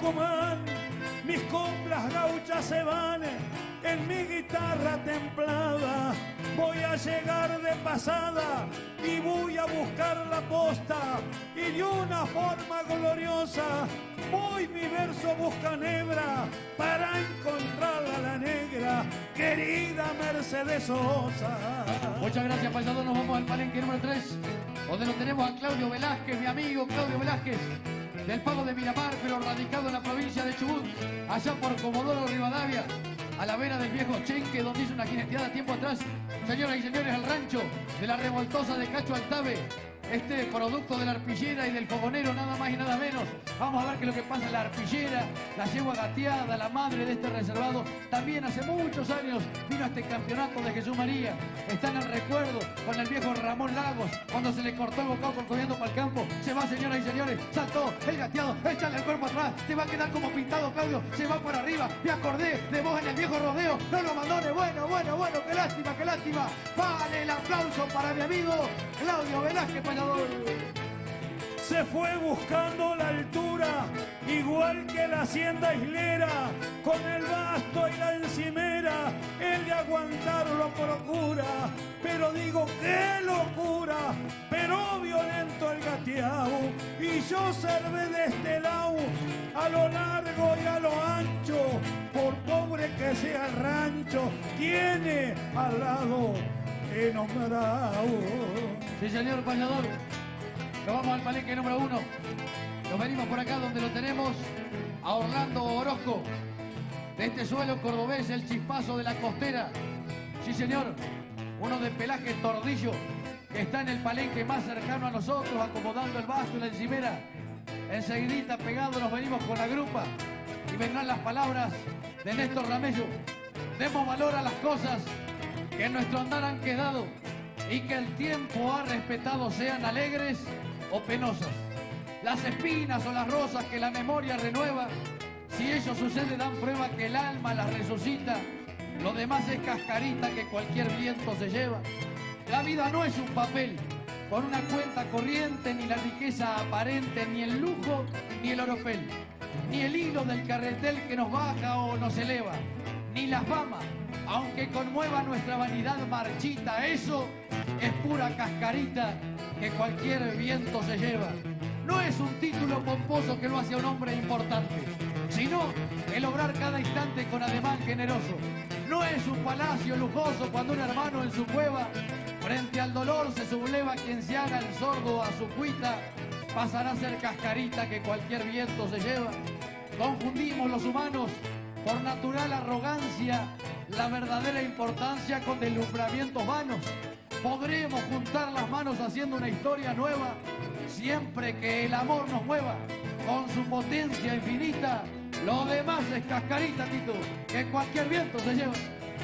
Tucumán, mis coplas gauchas se van en mi guitarra templada. Voy a llegar de pasada y voy a buscar la posta, y de una forma gloriosa voy mi verso busca nebra para encontrarla la negra, querida Mercedes Sosa. Muchas gracias, payador. Nos vamos al palenque número 3, donde lo tenemos a Claudio Velázquez, mi amigo Claudio Velázquez, del Pago de Miramar, pero radicado en la provincia de Chubut, allá por Comodoro Rivadavia, a la vera del viejo Chenque, donde hizo una jineteada tiempo atrás. Señoras y señores, al rancho de la revoltosa de Cacho Altave, este producto de la arpillera y del fogonero, nada más y nada menos. Vamos a ver qué es lo que pasa en la arpillera, la yegua gateada, la madre de este reservado. También hace muchos años vino a este campeonato de Jesús María. Está en el recuerdo con el viejo Ramón Lagos, cuando se le cortó el bocado corriendo para el campo. Se va, señoras y señores, saltó el gateado, échale el cuerpo atrás, te va a quedar como pintado, Claudio. Se va para arriba, me acordé de vos en el viejo rodeo. No lo mandone, bueno, qué lástima, qué lástima. Vale el aplauso para mi amigo Claudio Velázquez, payador. Se fue buscando la altura, igual que la hacienda islera, con el basto y la encimera, el de aguantar lo procura. Pero digo, qué locura, pero violento el gateao, y yo servé de este lado, a lo largo y a lo ancho, por pobre que sea el rancho, tiene al lado enamorado. Sí, señor payador. Nos vamos al palenque número 1. Nos venimos por acá donde lo tenemos a Orlando Orozco, de este suelo cordobés, el Chispazo de la Costera. Sí, señor, uno de pelaje tordillo que está en el palenque más cercano a nosotros, acomodando el basto y la encimera. Enseguidita pegado nos venimos con la grupa y vendrán las palabras de Néstor Ramello. Demos valor a las cosas que en nuestro andar han quedado y que el tiempo ha respetado, sean alegres o penosas. Las espinas o las rosas que la memoria renueva, si ello sucede dan prueba que el alma las resucita. Lo demás es cascarita que cualquier viento se lleva. La vida no es un papel con una cuenta corriente, ni la riqueza aparente, ni el lujo, ni el oropel, ni el hilo del carretel que nos baja o nos eleva, ni la fama, aunque conmueva nuestra vanidad marchita. Eso es pura cascarita que cualquier viento se lleva. No es un título pomposo que lo hace a un hombre importante, sino el obrar cada instante con ademán generoso. No es un palacio lujoso cuando un hermano en su cueva, frente al dolor se subleva quien se haga el sordo a su cuita, pasará a ser cascarita que cualquier viento se lleva. Confundimos los humanos por natural arrogancia la verdadera importancia con deslumbramientos vanos. Podremos juntar las manos haciendo una historia nueva, siempre que el amor nos mueva con su potencia infinita. Lo demás es cascarita, Tito, que cualquier viento se lleva.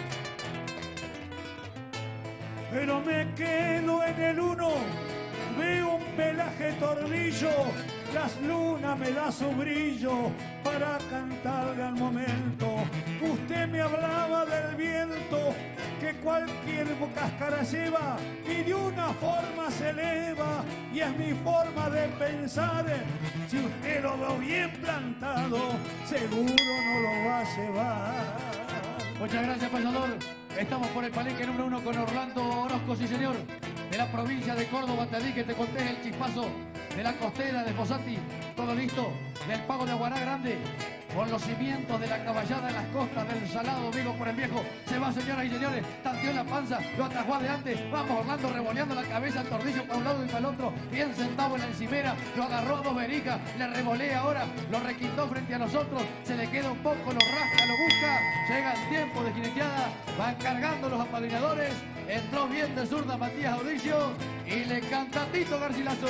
Pero me quedo en el uno, veo un pelaje tordillo, las lunas me da su brillo para cantarle al momento. Usted me hablaba del viento que cualquier cáscara lleva y de una forma se eleva, y es mi forma de pensar. Si usted lo ve bien plantado, seguro no lo va a llevar. Muchas gracias, payador. Estamos por el palenque número 1 con Orlando Orozco, sí señor, de la provincia de Córdoba. Te di que te conté el Chispazo de la Costera, de Fossati. Todo listo, del Pago de Aguará Grande, con los cimientos de la caballada en las costas del Salado, Vigo por el Viejo. Se va, señoras y señores, tanteó la panza, lo atajó adelante. Vamos, Orlando, revoleando la cabeza, el tordillo para un lado y para el otro, bien sentado en la encimera. Lo agarró a dos verijas, le revolea ahora, lo requintó frente a nosotros. Se le queda un poco, lo rasca, lo busca. Llega el tiempo de jineteada, van cargando los apadrinadores. Entró bien de zurda Matías Audicio y le canta Tito Garcilaso.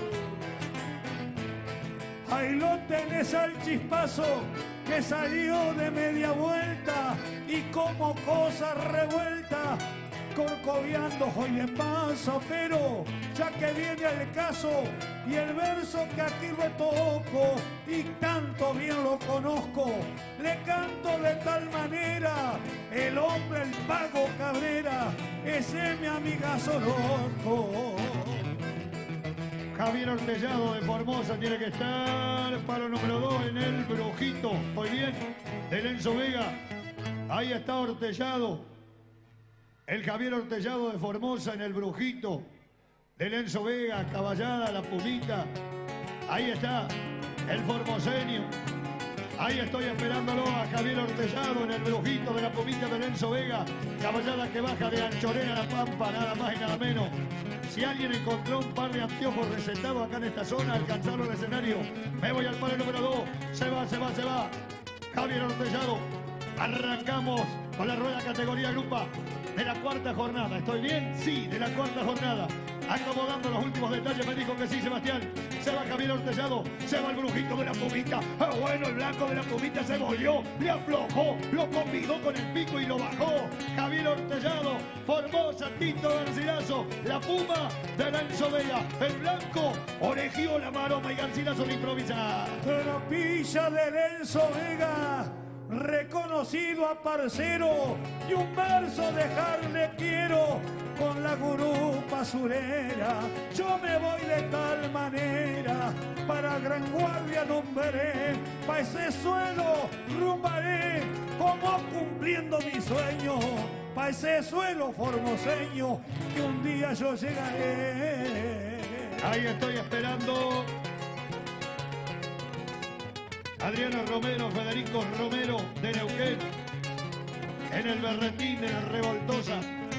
Ahí lo tenés al Chispazo que salió de media vuelta y como cosa revuelta, corcoviando hoy de paso. Pero ya que viene el caso y el verso que aquí retoco y tanto bien lo conozco, le canto de tal manera, el hombre, el Pago Cabrera, ese es mi amigazo loco. Javier Ortellado de Formosa tiene que estar. Palo número 2 en el Brujito. Muy bien. De Lenzo Vega. Ahí está Ortellado. El Javier Ortellado de Formosa en el Brujito. De Lenzo Vega, Caballada, la Pumita. Ahí está el formoseño. Ahí estoy esperándolo a Javier Ortellado en el Brujito de la Pumita de Lenzo Vega. Caballada que baja de Anchorena a La Pampa, nada más y nada menos. Si alguien encontró un par de anteojos recetados acá en esta zona, alcanzaron el escenario. Me voy al palo número 2. Se va. Javier Ortellado. Arrancamos con la rueda categoría grupa de la cuarta jornada. ¿Estoy bien? Sí, de la cuarta jornada. Acomodando los últimos detalles, me dijo que sí, Sebastián. Se va Javier Ortellado, se va el Brujito de la Pumita. Ah, bueno, el blanco de la Pumita se volvió, le aflojó, lo combinó con el pico y lo bajó. Javier Ortellado, Formosa, Tito Garcilaso, la Puma de Lenzo Vega. El blanco oregió la maroma y Garcilaso de improvisar. Tropilla de Lenzo Vega, reconocido a parcero, y un verso dejarle quiero con la gurupa surera. Yo me voy de tal manera, para Gran Guardia nombré, pa' ese suelo rumbaré, como cumpliendo mi sueño, pa' ese suelo formoseño, que un día yo llegaré. Ahí estoy esperando. Adriano Romero, Federico Romero de Neuquén, en el Berretín de la Revoltosa.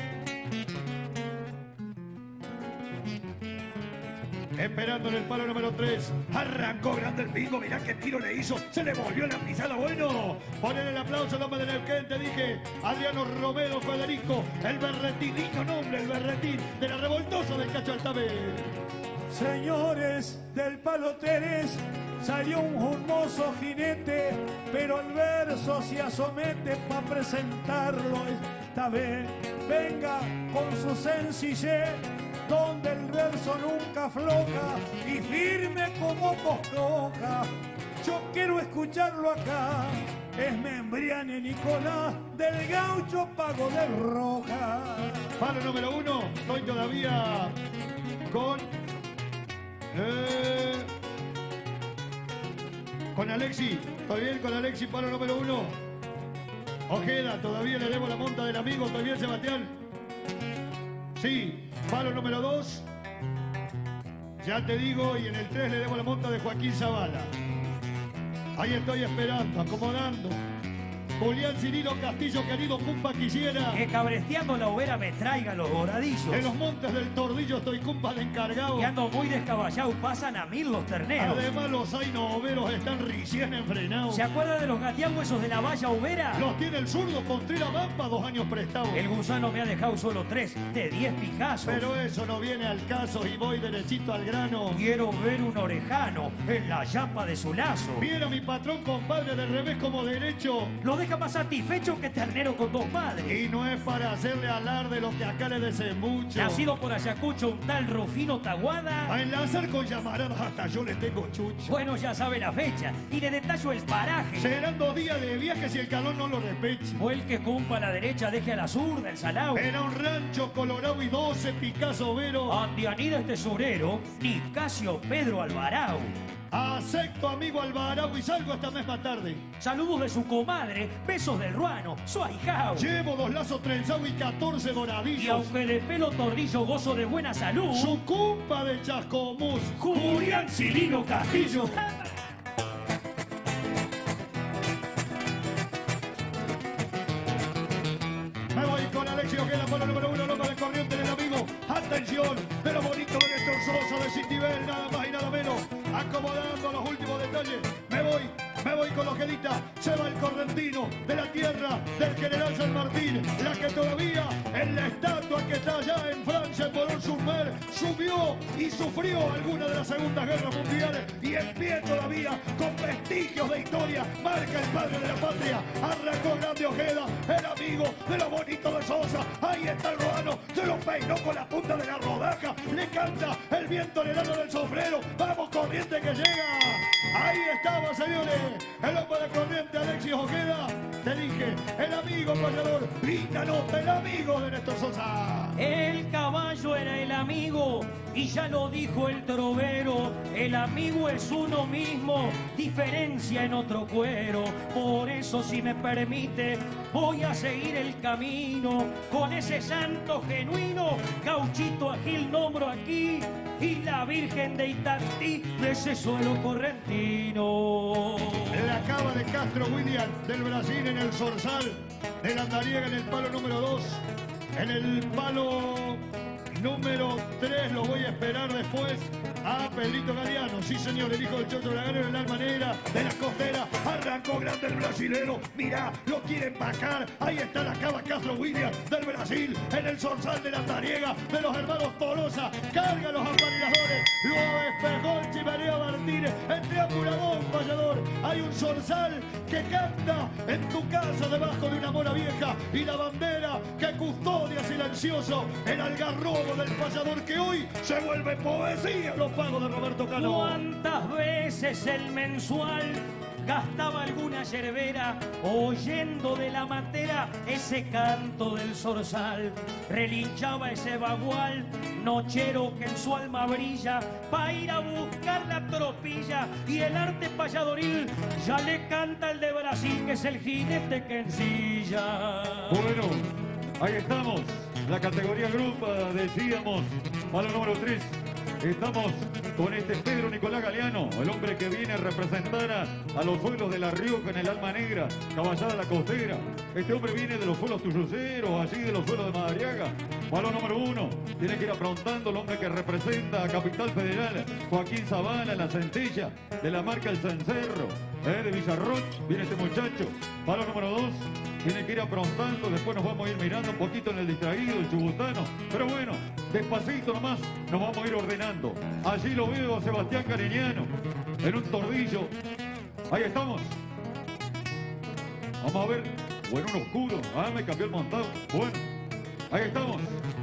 Esperando en el palo número 3. Arrancó grande el bingo. Mirá qué tiro le hizo. Se le volvió la pisada. Bueno, poner el aplauso al hombre de Neuquén. Te dije, Adriano Romero, Federico, el Berretín. Lindo nombre, el Berretín de la Revoltosa del Cacho Altave. Señores del Paloteres, salió un hermoso jinete, pero el verso se asomete pa' presentarlo esta vez. Venga con su sencillez, donde el verso nunca afloja y firme como postroja. Yo quiero escucharlo acá, es Membriane Nicolás del Gaucho Pago de Roja. Palo número 1, estoy todavía con Alexi. Estoy bien con Alexi, palo número 1. Ojeda, todavía le debo la monta del amigo. ¿Estoy bien, Sebastián? Sí, palo número 2. Ya te digo, y en el 3 le debo la monta de Joaquín Zavala. Ahí estoy esperando, acomodando. Julián Cirilo Castillo, querido cumpa, quisiera que cabresteando la overa me traiga los doradillos. En los montes del Tordillo estoy cumpa de encargado. Y ando muy descaballado, pasan a 1000 los terneros. Además los zainoveros están recién enfrenados. ¿Se acuerda de los gateangos esos de la valla overa? Los tiene el zurdo Contreras Bamba, 2 años prestados. El gusano me ha dejado solo 3 de 10 picazos. Pero eso no viene al caso y voy derechito al grano. Quiero ver un orejano en la yapa de su lazo. Viera mi patrón, compadre, de revés como derecho. Lo deja más satisfecho que ternero con 2 madres. Y no es para hacerle alarde lo que acá le desembucho. Nacido por Ayacucho, un tal Rufino Taguada. A enlazar con llamaradas hasta yo le tengo chucho. Bueno, ya sabe la fecha y le detallo el paraje. Serán 2 días de viaje si el calor no lo repeche. O el que cumpa a la derecha deje a la zurda el salao. Era un rancho colorado y 12 Picasso Vero. Andianida este surero, Nicasio Pedro Alvarado. Acepto, amigo Alvarado, y salgo hasta mes más tarde. Saludos de su comadre, besos del ruano, su ahijao. Llevo 2 lazos trenzados y 14 doradillos. Y aunque de pelo tornillo gozo de buena salud, su cumpa de Chascomús, Julián Cirilo Castillo. Me voy con Alexi Ojeda, palo número 1, loco de corriente del amigo. Atención, de lo bonito de Néstor Sosa, de Citibel, nada más y nada menos. Acomodando los últimos detalles. Me voy con Ojedita. Se va el correntino de la tierra del general San Martín. La que todavía en la estatua que está allá en Francia, en Boulogne-sur-Mer, subió y sufrió alguna de las segundas guerras mundiales. Y en pie todavía, con vestigios de historia, marca el padre de la patria. Arrancó grande Ojeda, el amigo de lo bonito de Sosa. Ahí está el ruano, se lo peinó con la punta de la rodaja. Le canta el viento helado del sombrero. Vamos corriente que llega. Ahí estaba, señores, el hombre de corriente Alexis Ojeda. Te dije, el amigo payador, linda nota, el amigo de Néstor Sosa. El caballo era el amigo y ya lo dijo el trovero. El amigo es uno mismo, diferencia en otro cuero. Por eso, si me permite, voy a seguir el camino con ese santo genuino. Gauchito Agil nombro aquí y la Virgen de Itatí de ese suelo correntino. La cava de Castro William del Brasil en el zorzal de la Andariega en el palo número 2. En el palo número 3 lo voy a esperar después a Pedrito Galeano. Sí, señor, el hijo del Chocho Braganero, el alma negra de la costera. Arrancó grande el brasilero. Mirá, lo quiere empacar. Ahí está la cava Castro William del Brasil en el zorzal de la Andariega de los hermanos Tolosa. Carga los aparilladores. Lo despejó el Chimenea Martínez. El triangulador, payador. Hay un zorzal que canta en tu casa debajo de una mora vieja. Y la bandera que custodia silencioso el algarrobo del payador que hoy se vuelve poesía. Los pagos de Roberto Cano. ¿Cuántas veces el mensual gastaba alguna yerbera oyendo de la matera ese canto del zorzal? Relinchaba ese bagual nochero que en su alma brilla pa' ir a buscar la tropilla, y el arte payadoril ya le canta el de Brasil, que es el jinete que ensilla. Bueno, ahí estamos. La categoría grupa, decíamos, palo número 3. Estamos con este Pedro Nicolás Galeano, el hombre que viene a representar a los suelos de La Rioja en el alma negra, caballada la costera. Este hombre viene de los suelos tuyuceros, allí de los suelos de Madariaga. Palo número 1, tiene que ir aprontando el hombre que representa a Capital Federal, Joaquín Zavala, la centella de la marca El Cencerro, de Villarroch. Viene este muchacho. Palo número 2. Tiene que ir aprontando, después nos vamos a ir mirando un poquito en el distraído, el chubutano. Pero bueno, despacito nomás nos vamos a ir ordenando. Allí lo veo a Sebastián Cariñano, en un tordillo. Ahí estamos. Vamos a ver, o en un oscuro. Ah, me cambió el montado. Bueno, ahí estamos.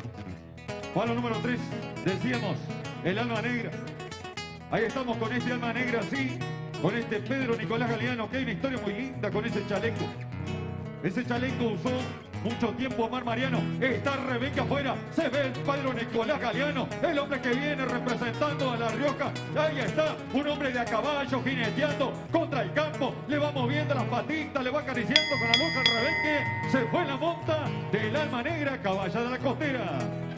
Palo número 3, decíamos, el alma negra. Ahí estamos con este alma negra, sí, con este Pedro Nicolás Galeano, que hay una historia muy linda con ese chaleco. Ese chaleco usó mucho tiempo Omar Mariano. Está Rebeca afuera. Se ve el Pedro Nicolás Galeano, el hombre que viene representando a La Rioja. Ahí está, un hombre de a caballo jineteando contra el campo. Le va moviendo las patitas, le va acariciando con la boca al Rebeque. Se fue la monta del alma negra, caballada de la costera.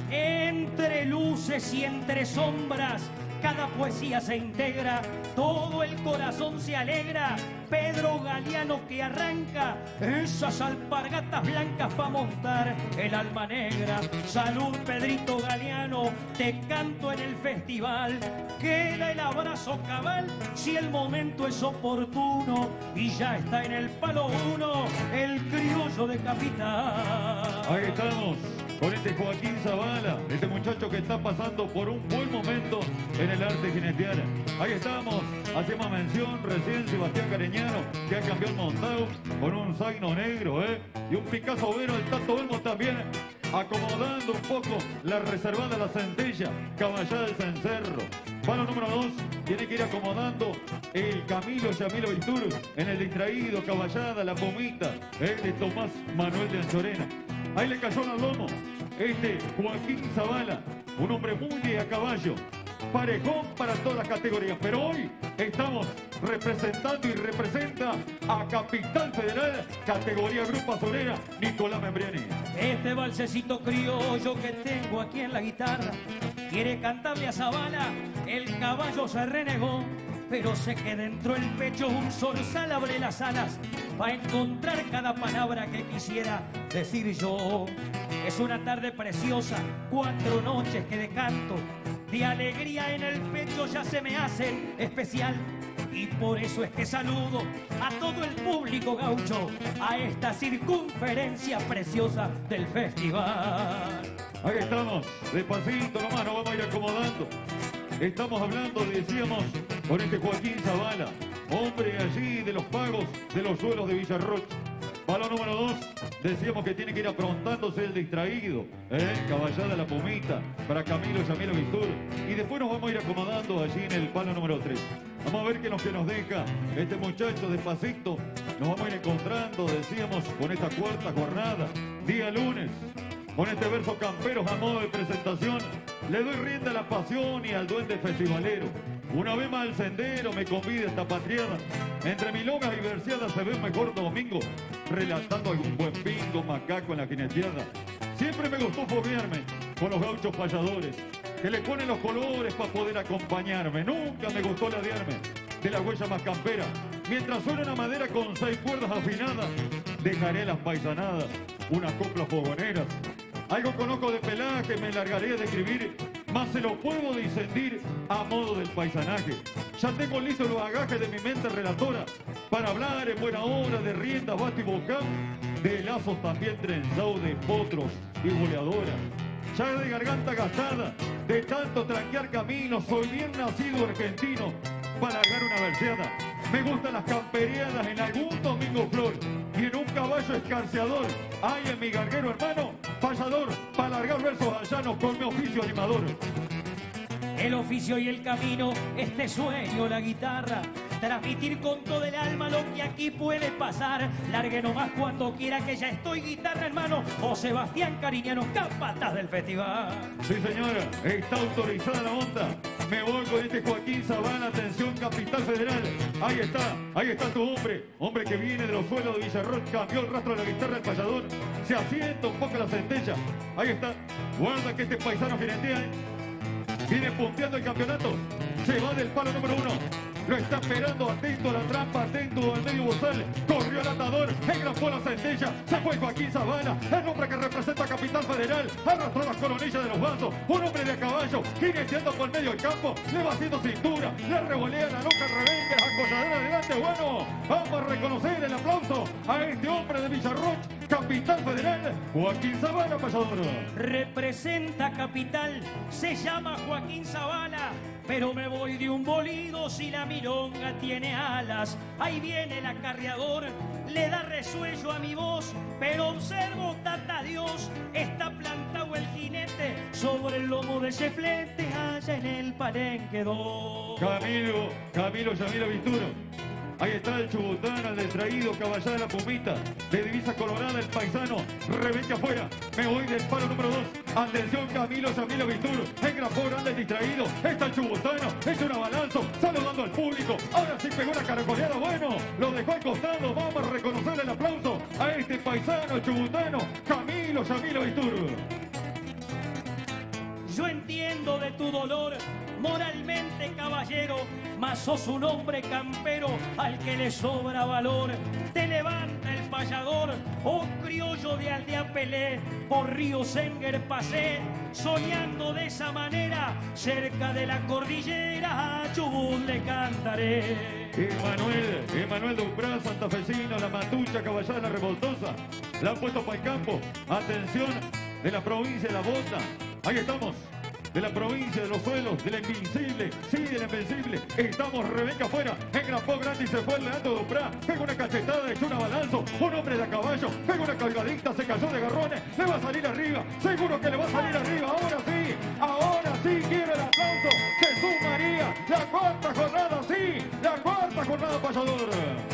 Entre luces y entre sombras, cada poesía se integra, todo el corazón se alegra. Pedro Galeano que arranca esas alpargatas blancas pa' montar el alma negra. Salud, Pedrito Galeano, te canto en el festival. Queda el abrazo cabal si el momento es oportuno, y ya está en el palo 1 el criollo de Capital. Ahí estamos con este Joaquín Zavala, este muchacho que está pasando por un buen momento en el arte jinetear. Ahí estamos, hacemos mención recién Sebastián Cariñano, que ha cambiado el montado con un zaino negro, y un Picasso Vero, el Tato Elmo también, acomodando un poco la reservada la centella, caballada del cencerro. Palo número 2, tiene que ir acomodando el Camilo Yamilo Vitur en el distraído, caballada, la pomita, de Tomás Manuel de Anchorena. Ahí le cayó al lomo este Joaquín Zavala, un hombre muy de a caballo, parejón para todas las categorías, pero hoy estamos representando y representa a Capital Federal, categoría Grupa Solera, Nicolás Membriani. Este balsecito criollo que tengo aquí en la guitarra quiere cantarle a Zavala, el caballo se renegó, pero sé que dentro del pecho un zorzal abre las alas para encontrar cada palabra que quisiera decir yo. Es una tarde preciosa, 4 noches que de canto, de alegría en el pecho ya se me hacen especial. Y por eso es que saludo a todo el público gaucho a esta circunferencia preciosa del festival. Ahí estamos, despacito nomás, nos vamos a ir acomodando. Estamos hablando, decíamos, con este Joaquín Zavala, hombre allí de los pagos de los suelos de Villarroch. Palo número 2, decíamos que tiene que ir aprontándose el distraído, caballada la pomita, para Camilo Yamilo Vitur. Y después nos vamos a ir acomodando allí en el palo número 3. Vamos a ver qué es lo que nos deja este muchacho despacito. Nos vamos a ir encontrando, decíamos, con esta cuarta jornada, día lunes. Con este verso camperos a modo de presentación, le doy rienda a la pasión y al duende festivalero. Una vez más al sendero me convida esta patriada. Entre milongas y verseadas se ve un mejor domingo, relatando algún buen pingo, macaco en la jineteada. Siempre me gustó foguearme con los gauchos payadores, que le ponen los colores para poder acompañarme. Nunca me gustó ladearme de la huella más campera. Mientras suena una madera con 6 cuerdas afinadas, dejaré las paisanadas, unas coplas fogoneras. Algo conozco de pelaje, me largaré a describir, más se lo puedo disentir a modo del paisanaje. Ya tengo listos los agajes de mi mente relatora para hablar en buena hora de riendas, basto y bocán, de lazos también trenzados de potros y boleadoras. Ya de garganta gastada, de tanto tranquear caminos, soy bien nacido argentino para largar una verseada. Me gustan las camperiadas en algún domingo flor y en un caballo escarceador. Hay en mi garguero hermano, payador, para largar versos allanos con mi oficio animador. El oficio y el camino, este sueño, la guitarra, transmitir con todo el alma lo que aquí puede pasar. Largue nomás cuando quiera que ya estoy guitarra, hermano. O Sebastián Cariñano, capataz del festival. Sí, señora, está autorizada la onda. Me voy con este Joaquín Zavala, atención, Capital Federal. Ahí está tu hombre que viene de los suelos de Villarroel, cambió el rastro de la guitarra del payador, se asienta un poco la centella. Ahí está, guarda que este paisano jinetea, viene punteando el campeonato, se va del palo número 1. Lo está esperando, atento a la trampa, atento al medio bozal. Corrió el atador, engrapó la centella. Se fue Joaquín Zavala, el hombre que representa a Capital Federal. Arrastró las coronillas de los vasos. Un hombre de a caballo, jineteando por medio del campo. Le va haciendo cintura, le revolea la loca rebenque, la colladera adelante. Bueno, vamos a reconocer el aplauso a este hombre de Villarroel, Capital Federal, Joaquín Zavala, payador. Representa Capital, se llama Joaquín Zavala. Pero me voy de un bolido si la milonga tiene alas. Ahí viene el acarreador, le da resuello a mi voz. Pero observo, tata Dios, está plantado el jinete sobre el lomo de ese flete allá en el Palenque 2. Camilo Yamilo Vituro. Ahí está el Chubután, al distraído, caballada la pumita, de divisa colorada el paisano, rebenque afuera, me voy del palo número 2, atención Camilo Yamilo Vituro, engrapó grande el distraído, está el Chubutano, echa una balanzo, saludando al público, ahora sí pegó la caracoleada, bueno, lo dejó al costado, vamos a reconocer el aplauso a este paisano chubutano, Camilo Yamilo Vituro. Yo entiendo de tu dolor, moralmente caballero, mas sos un hombre campero al que le sobra valor. Te levanta el payador, oh criollo de aldea Pelé, por Río Senger pasé, soñando de esa manera, cerca de la cordillera, a Chubut le cantaré. Emanuel Duprá, santafesino, la Matucha, caballada de la Revoltosa, la han puesto para el campo, atención, de la provincia de La Bota, ahí estamos. De la provincia de los suelos, de la invencible, sí, de la invencible. Estamos rebenque afuera, engrapó grande y se fue Leandro Duprá. Pega una cachetada, echó una balanzo, un hombre de a caballo, pega una colgadita, se cayó de garrones, le va a salir arriba, seguro que le va a salir arriba. Ahora sí, quiero el aplauso. Jesús María, la cuarta jornada, sí, la cuarta jornada, payador.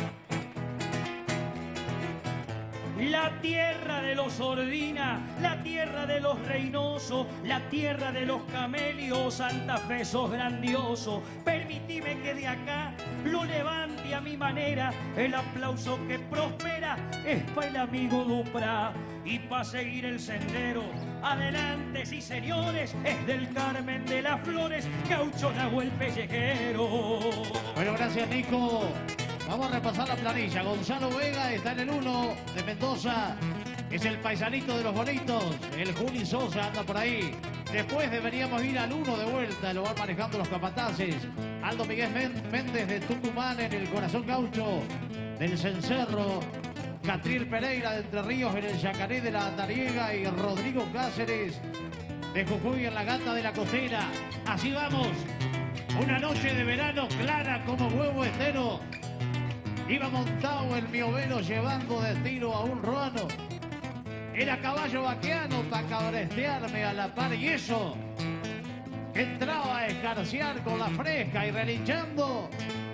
La tierra de los Ordina, la tierra de los Reynoso, la tierra de los Camelios, Santa Fe sos grandioso. Permitime que de acá lo levante a mi manera, el aplauso que prospera es para el amigo Duprá. Y para seguir el sendero, adelante sí señores, es del Carmen de las Flores, Gaucho Nahuel Pellejero. Bueno, gracias Nico. Vamos a repasar la planilla. Gonzalo Vega está en el 1 de Mendoza. Es el paisanito de los bonitos. El Juli Sosa anda por ahí. Después deberíamos ir al 1 de vuelta. Lo van manejando los capataces. Aldo Miguel Méndez de Tucumán en el Corazón Gaucho del Cencerro. Catriel Pereira de Entre Ríos en el Yacaré de la Andariega. Y Rodrigo Cáceres de Jujuy en la Gata de la Costera. Así vamos. Una noche de verano clara como huevo estero. Iba montado el miovero llevando de tiro a un ruano. Era caballo vaqueano para cabrestearme a la par y eso. Entraba a escarciar con la fresca y relinchando.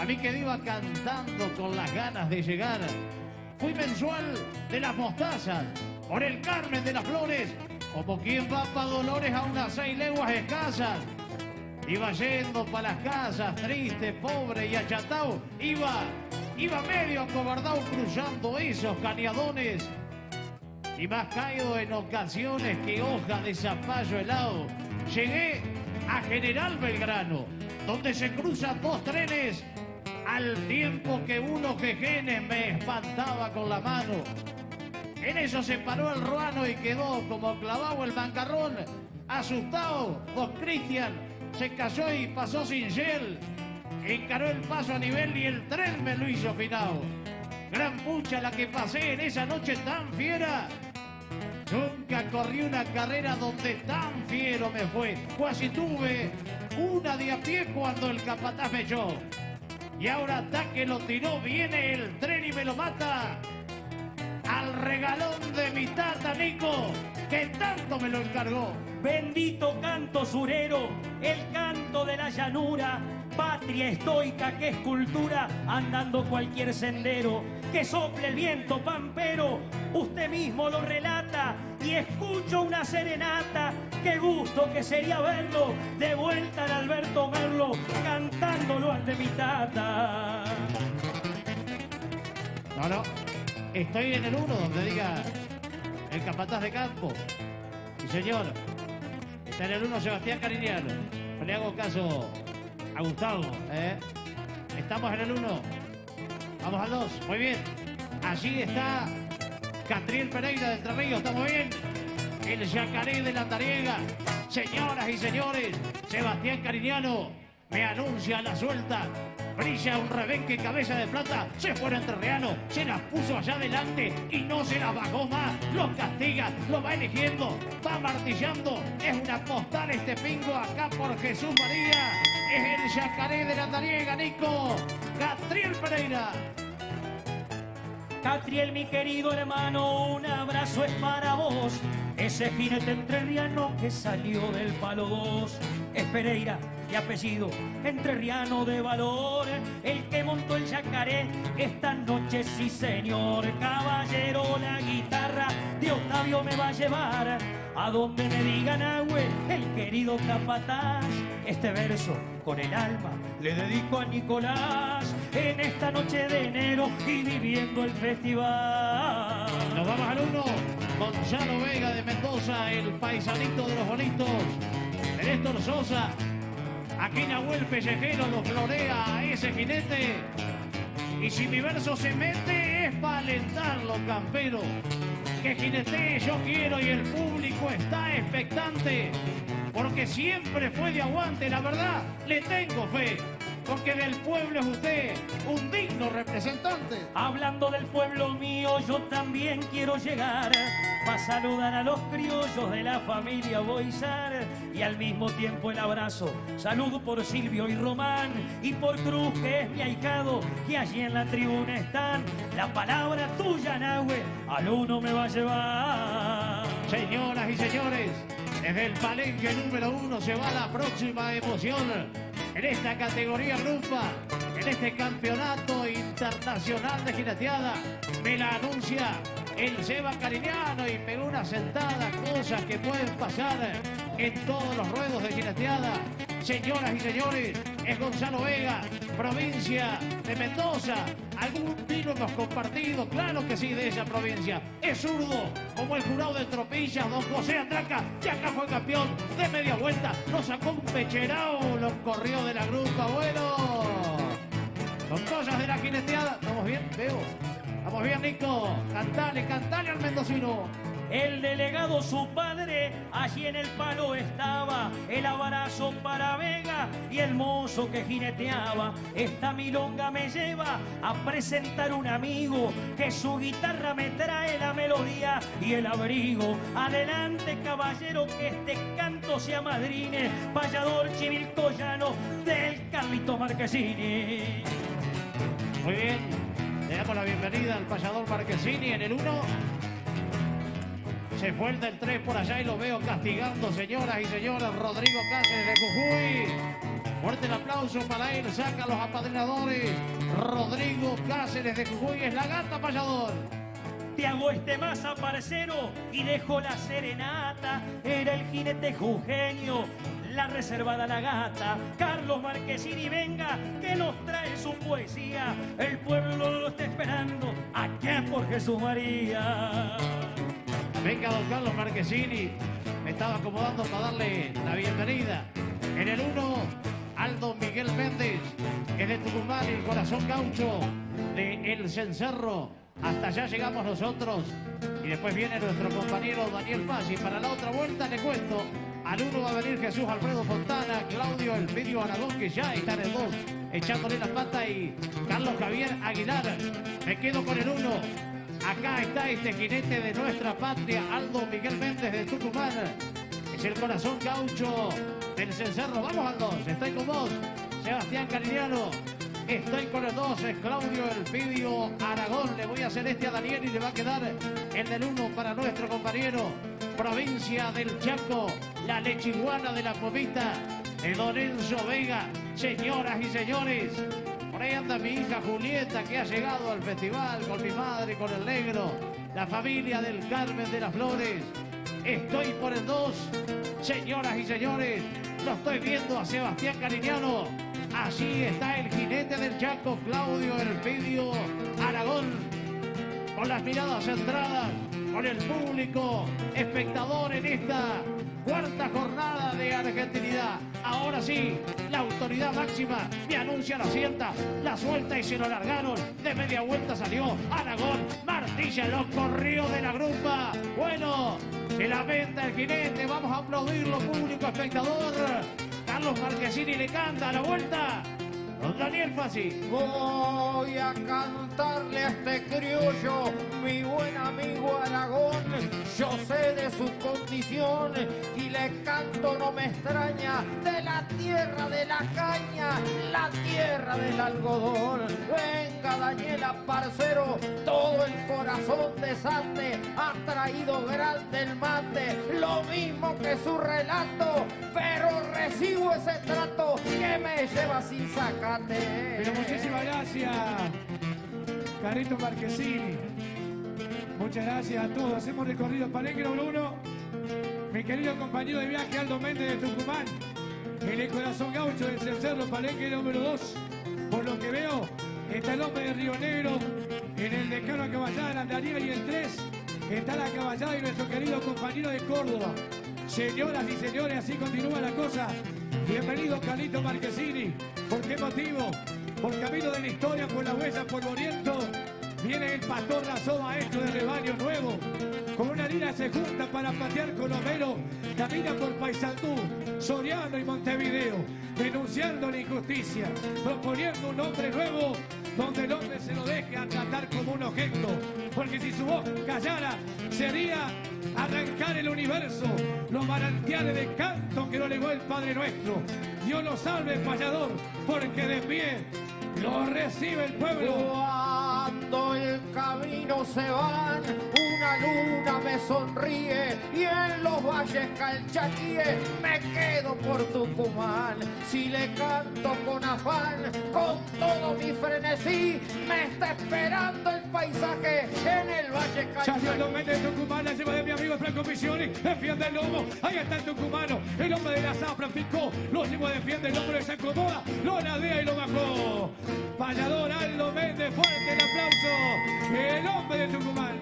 mí que iba cantando con las ganas de llegar. Fui mensual de las mostazas, por el Carmen de las Flores, como quien va pa' Dolores a unas 6 leguas escasas. Iba yendo pa' las casas, triste, pobre y achatao. Iba medio acobardado cruzando esos cañadones. Y más caído en ocasiones que hoja de zapallo helado. Llegué a General Belgrano, donde se cruzan 2 trenes, al tiempo que uno jejenes me espantaba con la mano. En eso se paró el ruano y quedó como clavado el bancarrón. Asustado, don Cristian se cayó y pasó sin gel. Encaró el paso a nivel y el tren me lo hizo finao. Gran pucha la que pasé en esa noche tan fiera. Nunca corrí una carrera donde tan fiero me fue. Casi tuve una de a pie cuando el capataz me echó. Y ahora hasta que lo tiró viene el tren y me lo mata. Al regalón de mi tata Nico, que tanto me lo encargó. Bendito canto surero, el canto de la llanura, patria estoica que es cultura, andando cualquier sendero, que sople el viento pampero, usted mismo lo relata, y escucho una serenata, qué gusto que sería verlo, de vuelta al Alberto Merlo, cantándolo ante mi tata. No, estoy en el 1 donde diga el capataz de campo. Sí, señor. Está en el 1 Sebastián Cariñano. No le hago caso a Gustavo, ¿eh? Estamos en el 1. Vamos al 2. Muy bien. Allí está Catriel Pereira de Entre Ríos. ¿Estamos bien? El yacaré de la Andariega. Señoras y señores, Sebastián Cariñano me anuncia la suelta. Brilla un rebenque cabeza de plata, se fue el entrerriano, se las puso allá adelante y no se las bajó más. Los castiga, lo va eligiendo, va martillando. Es una postal este pingo acá por Jesús María. Es el yacaré de la Andariega, Nico. Catriel Pereira. Catriel, mi querido hermano, un abrazo es para vos. Ese jinete entrerriano que salió del palo 2 es Pereira de apellido, entrerriano de valor, el que montó el yacaré esta noche, sí señor. Caballero, la guitarra de Octavio me va a llevar a donde me digan agüe, el querido capataz. Este verso con el alma le dedico a Nicolás en esta noche de enero y viviendo el festival. Nos vamos al 1. Gonzalo Vega de Mendoza, el paisanito de los bonitos. De Néstor Sosa. Aquí Nahuel Pellejero lo florea a ese jinete. Y si mi verso se mete es para alentarlo, campero. Que jinetee yo quiero y el público está expectante. Porque siempre fue de aguante, la verdad, le tengo fe. Porque del pueblo es usted un digno representante. Hablando del pueblo mío, yo también quiero llegar para saludar a los criollos de la familia Boizar y al mismo tiempo el abrazo. Saludo por Silvio y Román y por Cruz, que es mi ahijado, que allí en la tribuna están. La palabra tuya, Nahue, al 1 me va a llevar. Señoras y señores, desde el palenque número 1 se va la próxima emoción. En esta categoría rumba, en este campeonato internacional de jineteada, me la anuncia el Seba Cariñano y pegó una sentada, cosas que pueden pasar en todos los ruedos de jineteada. Señoras y señores, es Gonzalo Vega, provincia de Mendoza. Algún vino hemos compartido, claro que sí, de esa provincia. Es zurdo, como el jurado de Tropillas, don José Andraca, que acá fue campeón de media vuelta. Lo sacó un pecherao, lo corrió de la grupa. Bueno, con cosas de la jineteada. ¿Estamos bien? Veo. Vamos bien, Nico. Cantale, cantale al mendocino. El delegado, su padre, allí en el palo estaba. El abrazo para Vega y el mozo que jineteaba. Esta milonga me lleva a presentar un amigo que su guitarra me trae la melodía y el abrigo. Adelante, caballero, que este canto sea madrine. Payador chivilcoyano del Carlito Marquesini. Muy bien. Le damos la bienvenida al payador Marquesini en el 1. Se fue el del 3 por allá y lo veo castigando, señoras y señores. Rodrigo Cáceres de Jujuy. Fuerte el aplauso para él, saca los apadrinadores. Rodrigo Cáceres de Jujuy es la gata payador. Te hago este masa, parcero, y dejo la serenata. Era el jinete jujeño, la reservada la gata. Carlos Marquesini, venga, que nos trae su poesía. El pueblo lo está esperando, aquí por Jesús María. Venga, don Carlos Marquesini, me estaba acomodando para darle la bienvenida. En el 1, Aldo Miguel Méndez, que es de Tucumán, el corazón gaucho de El Cencerro. Hasta allá llegamos nosotros y después viene nuestro compañero Daniel Fassi. Para la otra vuelta le cuento, al 1 va a venir Jesús Alfredo Fontana, Claudio Elpidio Aragón, que ya está en el 2, echándole la pata, y Carlos Javier Aguilar. Me quedo con el 1. Acá está este jinete de nuestra patria, Aldo Miguel Méndez de Tucumán. Es el corazón gaucho del Cencerro. Vamos al 2, estoy con vos, Sebastián Cariñano. Estoy con el 2, es Claudio Elpidio Aragón. Le voy a hacer este a Daniel y le va a quedar el del 1 para nuestro compañero. Provincia del Chaco, la lechiguana de la pomita de Don Enzo Vega. Señoras y señores, por ahí anda mi hija Julieta, que ha llegado al festival con mi madre, con el negro, la familia del Carmen de las Flores. Estoy por el 2, señoras y señores, lo estoy viendo a Sebastián Cariñano. Así está el jinete del Chaco, Claudio Elpidio Aragón, con las miradas centradas, con el público espectador en esta cuarta jornada de argentinidad. Ahora sí, la autoridad máxima me anuncia la sienta, la suelta y se lo largaron. De media vuelta salió Aragón, Martilla lo corrió de la grupa. Bueno, se lamenta el jinete, vamos a aplaudirlo, público espectador. Carlos Marquesini le canta a la vuelta. Don Daniel Fassi. Voy a cantarle a este criollo, mi buen amigo Aragón. Yo sé de su condición y le canto, no me extraña, de la tierra de la caña, la tierra del algodón. Venga, Daniela, parcero, todo el corazón de Sante ha traído grande el mate, lo mismo que su relato, pero recibo ese trato que me lleva sin sacate. Pero muchísimas gracias, Carlito Marquesini. Muchas gracias a todos. Hemos recorrido Palenque número 1. Mi querido compañero de viaje Aldo Méndez de Tucumán. En el corazón gaucho del Cencerro, Palenque número 2. Por lo que veo, está el hombre de Río Negro. En el decano a caballada, la Andariega, y el 3 está la caballada y nuestro querido compañero de Córdoba. Señoras y señores, así continúa la cosa. Bienvenido, Carlito Marquesini. ¿Por qué motivo? Por camino de la historia, por la huella, por Oriento. Viene el pastor Razó, maestro de rebaño nuevo. Con una lira se junta para patear con Homero. Camina por Paysandú, Soriano y Montevideo, denunciando la injusticia, proponiendo un hombre nuevo, donde el hombre se lo deje a tratar como un objeto. Porque si su voz callara, sería arrancar el universo, los manantiales de canto que lo legó el Padre Nuestro. Dios lo salve, payador, porque de pie lo recibe el pueblo. Cuando el camino se van, una luna me sonríe y en los valles calchaquíes me quedo por Tucumán. Si le canto con afán, con todo mi frenesí, me está esperando el paisaje en el valle calchaquí. Santiago Méndez de Tucumán, la lleva de mi amigo Franco Pisioni, defiende el lomo, ahí está el tucumano, el hombre de la zafra picó, lo llevo, defiende el hombre, se acomoda, lo ladea y lo bajó. Payador Aldo Méndez, fuerte el aplauso, el hombre de Tucumán.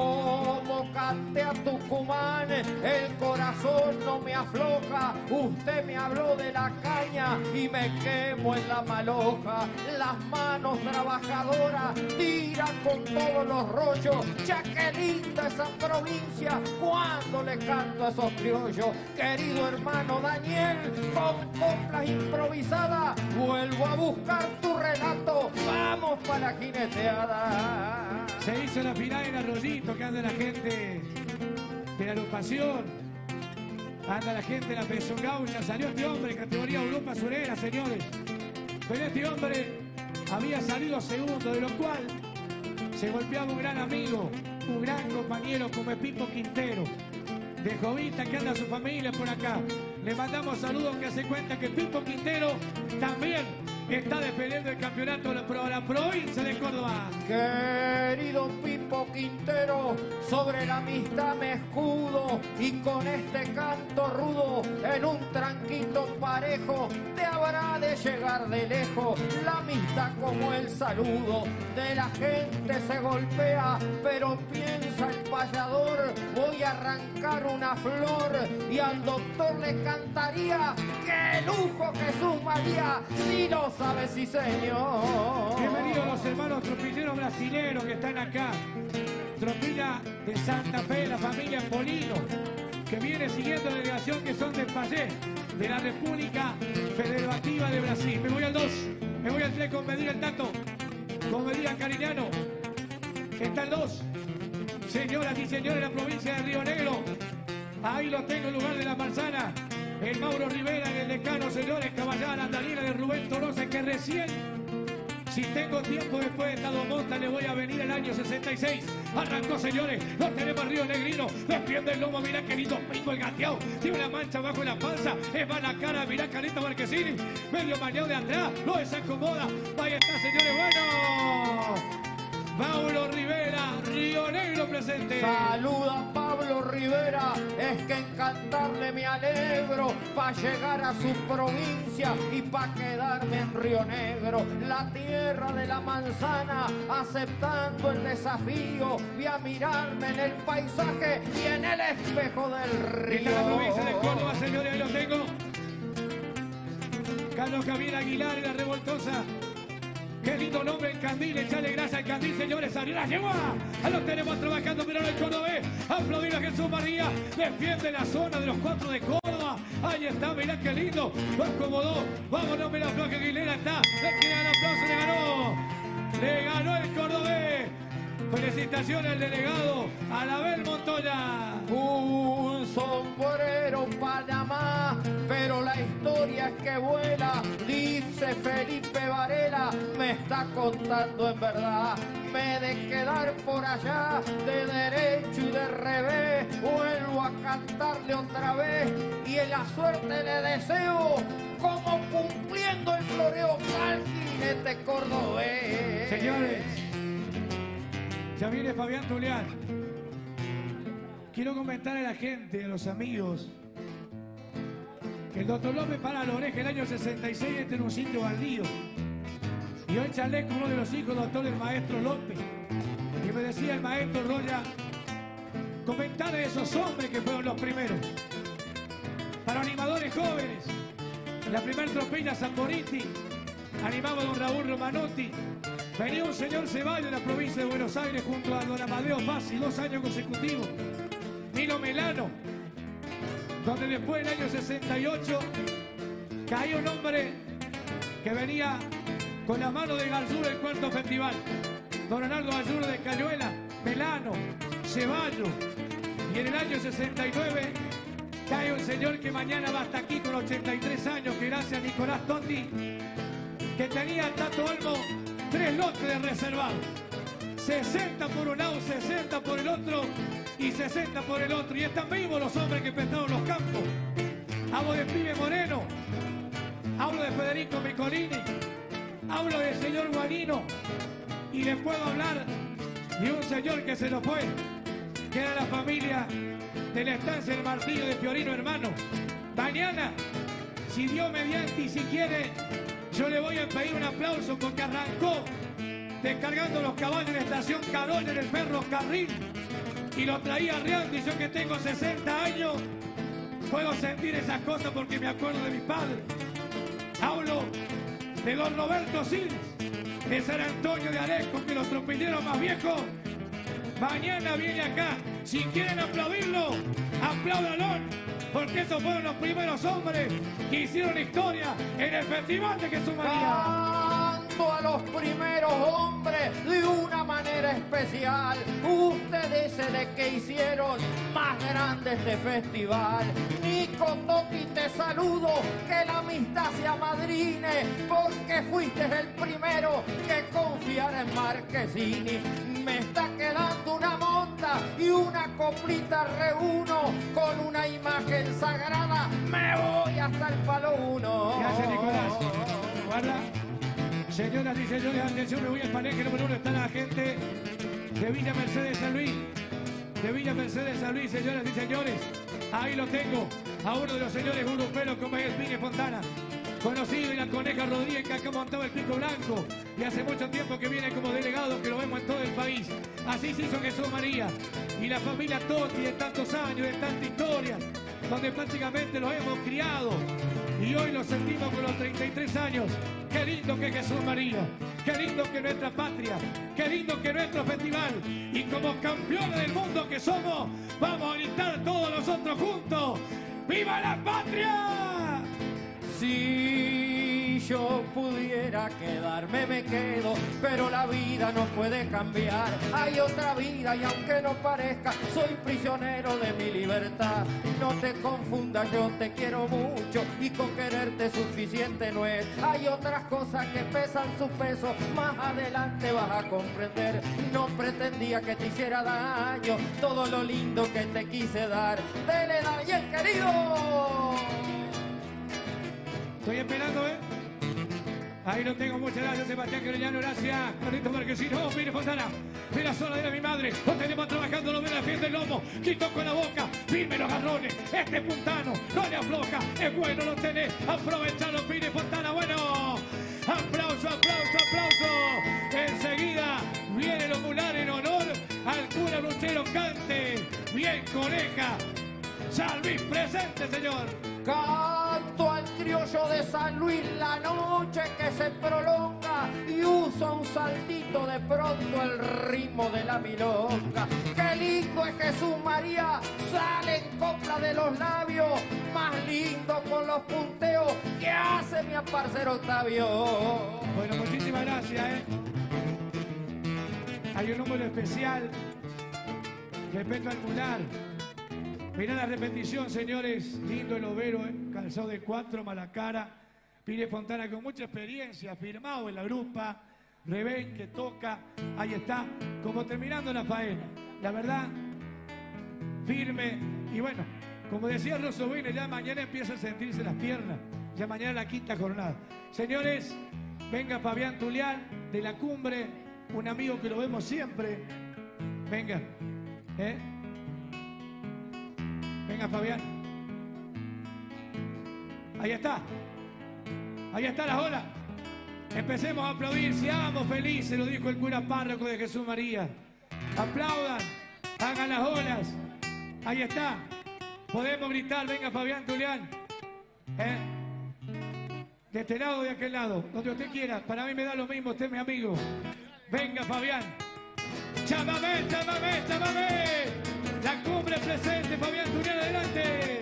Como cante a Tucumán, el corazón no me afloja. Usted me habló de la caña y me quemo en la maloja. Las manos trabajadoras tiran con todos los rollos. Ya que linda esa provincia cuando le canto a esos criollos. Querido hermano Daniel, con coplas improvisadas vuelvo a buscar tu relato. Vamos para la jineteada. Se hizo la final en Arroyito, que anda la gente de la agrupación, anda la gente de la Pensión Gaucha. Salió este hombre, categoría Europa Surera, señores. Pero este hombre había salido segundo, de lo cual se golpeaba un gran amigo, un gran compañero como Pipo Quintero. De Jovita, que anda su familia por acá. Le mandamos saludos, que se cuenta que Pipo Quintero también está defendiendo el campeonato para la provincia de Córdoba. Querido Pipo Quintero, sobre la amistad me escudo y con este canto rudo en un tranquito parejo te habrá de llegar de lejos. La amistad como el saludo de la gente se golpea, pero piensa el payador, voy a arrancar una flor y al doctor le cantaría qué lujo Jesús María, si lo sabe, sí señor. Bienvenidos los hermanos tropineros brasileños que están acá. Tropilla de Santa Fe, la familia Polino, que viene siguiendo la delegación, que son de Payé, de la República Federativa de Brasil. Me voy al 2, me voy al 3 con Medina el Tato, con Medina Cariñano. Está el 2. Señoras y señores de la provincia de Río Negro, ahí lo tengo en lugar de la manzana. El Mauro Rivera, el decano, señores, Caballar, Andalina de Rubén Torosa, que recién, si tengo tiempo después de Estado Monta, le voy a venir el año 66. Arrancó, señores, lo tenemos Río Negrino, defiende el lomo, mirá qué lindo pingo el gateado, tiene una mancha abajo en la panza, es va la cara, mirá Carita Marquesini, medio mañado de atrás, lo desacomoda, ahí está, señores, bueno. Pablo Rivera, Río Negro presente. Saluda Pablo Rivera, es que en cantarle me alegro, pa' llegar a su provincia y pa' quedarme en Río Negro, la tierra de la manzana, aceptando el desafío, voy a mirarme en el paisaje y en el espejo del río. Está la provincia de Córdoba, señores, ahí lo tengo. Carlos Javier Aguilar y la Revoltosa. Qué lindo nombre, el Candil, echale grasa al Candil, señores, salió la yegua. Ahí lo tenemos trabajando, pero el cordobés. Aplaudir a Jesús María, defiende la zona de los 4 de Córdoba. Ahí está, mirá qué lindo, lo acomodó. Vámonos, mirá, Floja Aguilera está. Le queda el aplauso, le ganó el cordobés. Felicitaciones al delegado, a Abel Montoya. Un sombrero Panamá, pero la historia es que vuela, dice Felipe Varela, me está contando en verdad. Me he de quedar por allá, de derecho y de revés, vuelvo a cantarle otra vez y en la suerte le deseo, como cumpliendo el floreo al jinete cordobés. Señores, ya viene Fabián Tulián. Quiero comentarle a la gente, a los amigos, que el doctor López para la oreja el año 66 entra en un sitio baldío. Y hoy charlé con uno de los hijos, doctor, el maestro López. Y me decía el maestro Roya, comentar a esos hombres que fueron los primeros. Para animadores jóvenes, la primera tropilla Zamboriti, animaba a don Raúl Romanotti. Venía un señor Ceballos de la provincia de Buenos Aires junto a don Amadeo Fassi, 2 años consecutivos. Nino Melano, donde después del año 68 cayó un hombre que venía con la mano de Garzur del 4º festival. Don Arnaldo Garzur de Cayuela, Melano, Ceballos. Y en el año 69 cae un señor que mañana va hasta aquí con 83 años, que gracias a Nicolás Totti, que tenía Tato Olmo 3 lotes de reservado. 60 por un lado, 60 por el otro y 60 por el otro. Y están vivos los hombres que prestaron los campos. Hablo de Pibe Moreno, hablo de Federico Micolini, hablo del señor Guanino y les puedo hablar de un señor que se nos fue, que era la familia de la estancia del Martillo de Fiorino Hermano. Mañana, si Dios mediante y si quiere, yo le voy a pedir un aplauso porque arrancó descargando los caballos en la estación Carolla en el ferrocarril y lo traía arreando. Y yo que tengo 60 años puedo sentir esas cosas porque me acuerdo de mi padre. Hablo de don Roberto Siles, de San Antonio de Areco, que los tropilleros más viejos mañana viene acá. Si quieren aplaudirlo, apláudanlo, porque esos fueron los primeros hombres que hicieron historia en el Festival de Jesús María. Canto a los primeros hombres de una manera especial. Ustedes de que hicieron más grande este festival. Nico Totti, te saludo, que la amistad se amadrine, porque fuiste el primero que confiara en Marquesini. Me está quedando una monta y una coplita reúno con una imagen sagrada. Me voy hasta el palo 1. Gracias, Nicolás. Guarda. Señoras y señores, atención, me voy al palenque número 1. Está la gente de Villa Mercedes San Luis. De Villa Mercedes San Luis, señoras y señores. Ahí lo tengo. A uno de los señores europeos como es Pine Fontana. Conocido en la Coneja Rodríguez, que acá montaba el Pico Blanco. Y hace mucho tiempo que viene como delegado, que lo vemos en todo el país. Así se hizo Jesús María. Y la familia Totti, de tantos años, de tanta historia, donde prácticamente los hemos criado. Y hoy lo sentimos con los 33 años. Qué lindo que es Jesús María. Qué lindo que es nuestra patria. Qué lindo que es nuestro festival. Y como campeones del mundo que somos, vamos a gritar todos nosotros juntos. ¡Viva la patria! Si yo pudiera quedarme me quedo, pero la vida no puede cambiar. Hay otra vida y aunque no parezca, soy prisionero de mi libertad. No te confundas, yo te quiero mucho y con quererte suficiente no es. Hay otras cosas que pesan su peso, más adelante vas a comprender. No pretendía que te hiciera daño, todo lo lindo que te quise dar. Dele, Daniel, querido. Estoy esperando, ¿eh? Ahí lo tengo, muchas gracias, Sebastián Querellano, gracias. Carlito Marquesino, Pine Fontana. Mira, sola de mi madre. Lo tenemos trabajando, lo ven la fiesta del lomo. Quito con la boca, firme los garrones. Este puntano no le afloja. Es bueno, lo tenés. Aprovechalo, Pine Fontana. Bueno, aplauso, aplauso, aplauso. Enseguida viene lo mular en honor al cura Luchero Cante. Bien, Coneja. San Luis presente, señor. Canto al criollo de San Luis la noche que se prolonga y usa un saltito de pronto el ritmo de la milonga. Qué lindo es Jesús María, sale en copla de los labios, más lindo con los punteos que hace mi parcero Octavio. Bueno, muchísimas gracias, ¿eh? Hay un número especial, respeto al mular. Mirá la repetición, señores. Lindo el overo, calzado de 4, mala cara. Pine Fontana con mucha experiencia, firmado en la grupa. Reben que toca. Ahí está, como terminando la faena. La verdad, firme. Y bueno, como decía Rosso Bene, ya mañana empieza a sentirse las piernas. Ya mañana la quinta jornada. Señores, venga Fabián Tulián de la Cumbre. Un amigo que lo vemos siempre. Venga, Venga, Fabián. Ahí está. Ahí está la ola. Empecemos a aplaudir, seamos felices, lo dijo el cura párroco de Jesús María. Aplaudan, hagan las olas. Ahí está. Podemos gritar, venga Fabián Tulián. De este lado o de aquel lado, donde usted quiera. Para mí me da lo mismo, usted es mi amigo. Venga, Fabián. ¡Chámame, chámame, chámame! La Cumbre presente, Fabián Tulián, adelante.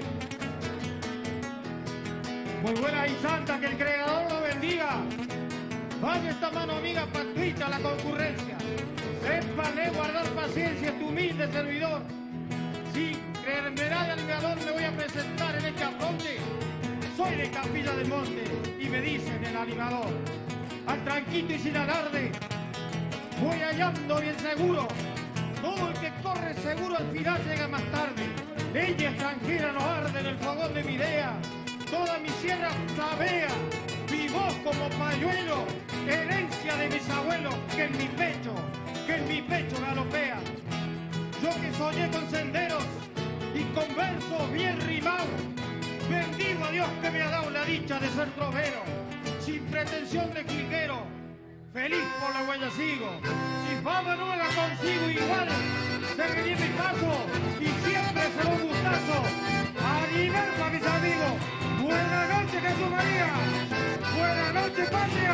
Muy buena y santa, que el Creador lo bendiga. Vaya esta mano amiga Patricia a la concurrencia. Sépale guardar paciencia tu humilde servidor. Sin creerme de animador me voy a presentar en este afronte. Soy de Capilla del Monte y me dicen el animador. Al tranquilo y sin alarde, voy hallando bien seguro. Todo el que corre seguro al final llega más tarde. Ella extranjera no arde en el fogón de mi idea. Toda mi sierra flavea, mi voz como pañuelo, herencia de mis abuelos, que en mi pecho galopea. Yo que soñé con senderos y con versos bien rimados, bendigo a Dios que me ha dado la dicha de ser trovero, sin pretensión de cliquero, feliz por la huella sigo. Si fama no me la consigo igual, seguiré mi paso y siempre será un gustazo. Alimento a mis amigos. Buenas noches, Jesús María. Buenas noches, patria.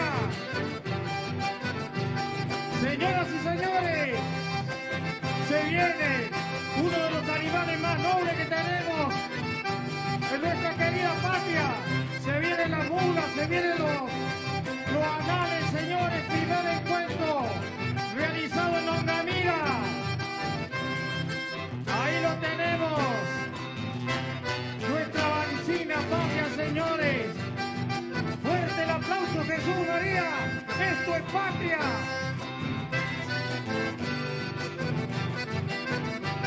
Señoras y señores, se viene uno de los animales más nobles que tenemos en nuestra querida patria. Se vienen las mulas, se vienen los anales, señores. Primer encuentro realizado en Longamira. Ahí lo tenemos. Nuestra vancina patria, señores. Fuerte el aplauso, Jesús María. Esto es patria.